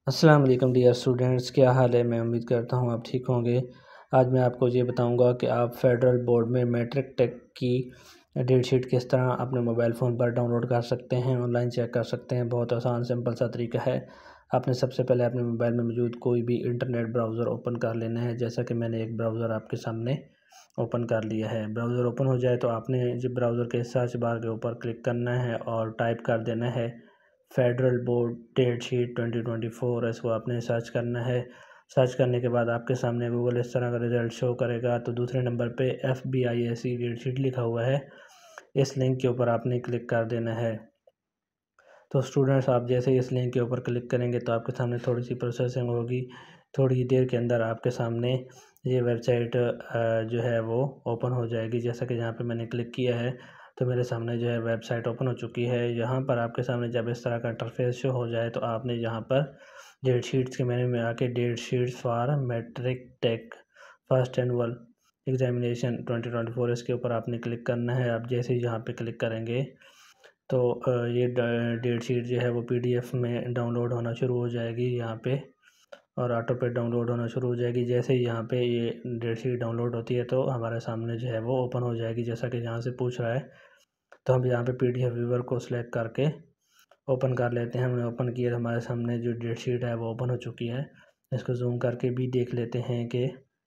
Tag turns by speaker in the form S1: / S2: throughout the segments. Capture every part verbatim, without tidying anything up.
S1: अस्सलाम वालेकुम dear students, क्या हाल है। मैं उम्मीद करता हूँ आप ठीक होंगे। आज मैं आपको ये बताऊंगा कि आप फेडरल बोर्ड में मैट्रिक टेक की डेट शीट किस तरह अपने मोबाइल फ़ोन पर डाउनलोड कर सकते हैं, ऑनलाइन चेक कर सकते हैं। बहुत आसान सिंपल सा तरीका है। आपने सबसे पहले अपने मोबाइल में मौजूद कोई भी इंटरनेट ब्राउज़र ओपन कर लेना है। जैसा कि मैंने एक ब्राउज़र आपके सामने ओपन कर लिया है। ब्राउज़र ओपन हो जाए तो आपने जब ब्राउज़र के सर्च बार के ऊपर क्लिक करना है और टाइप कर देना है federal board date sheet twenty twenty four. इसको आपने सर्च करना है। सर्च करने के बाद आपके सामने गूगल इस तरह का रिज़ल्ट शो करेगा। तो दूसरे नंबर पे F B I S C date sheet लिखा हुआ है। इस लिंक के ऊपर आपने क्लिक कर देना है। तो स्टूडेंट्स, आप जैसे ही इस लिंक के ऊपर क्लिक करेंगे तो आपके सामने थोड़ी सी प्रोसेसिंग होगी। थोड़ी देर के अंदर आपके सामने ये वेबसाइट जो है वो ओपन हो जाएगी। जैसा कि यहाँ पे मैंने क्लिक किया है तो मेरे सामने जो है वेबसाइट ओपन हो चुकी है। यहाँ पर आपके सामने जब इस तरह का इंटरफेस शो हो जाए तो आपने यहाँ पर डेट शीट्स के मेन्यू में आके date sheets for matric tech first annual examination twenty twenty four इसके ऊपर आपने क्लिक करना है। आप जैसे ही यहाँ पे क्लिक करेंगे तो ये डेट शीट जो है वो पीडीएफ में डाउनलोड होना शुरू हो जाएगी यहाँ पे, और ऑटो पे डाउनलोड होना शुरू हो जाएगी। जैसे ही यहाँ पे ये डेट शीट डाउनलोड होती है तो हमारे सामने जो है वो ओपन हो जाएगी। जैसा कि यहाँ से पूछ रहा है तो हम यहाँ पे पीडीएफ व्यूअर को सिलेक्ट करके ओपन कर लेते हैं। हमने ओपन किया तो हमारे सामने जो डेट शीट है वो ओपन हो चुकी है। इसको जूम करके भी देख लेते हैं कि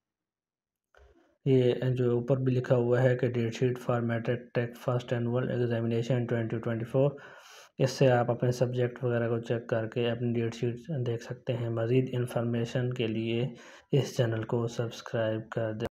S1: ये जो ऊपर भी लिखा हुआ है कि date sheet for matric tech first annual examination twenty twenty four. इससे आप अपने सब्जेक्ट वगैरह को चेक करके अपनी डेट शीट देख सकते हैं। मज़ीद इन्फॉर्मेशन के लिए इस चैनल को सब्सक्राइब कर दें।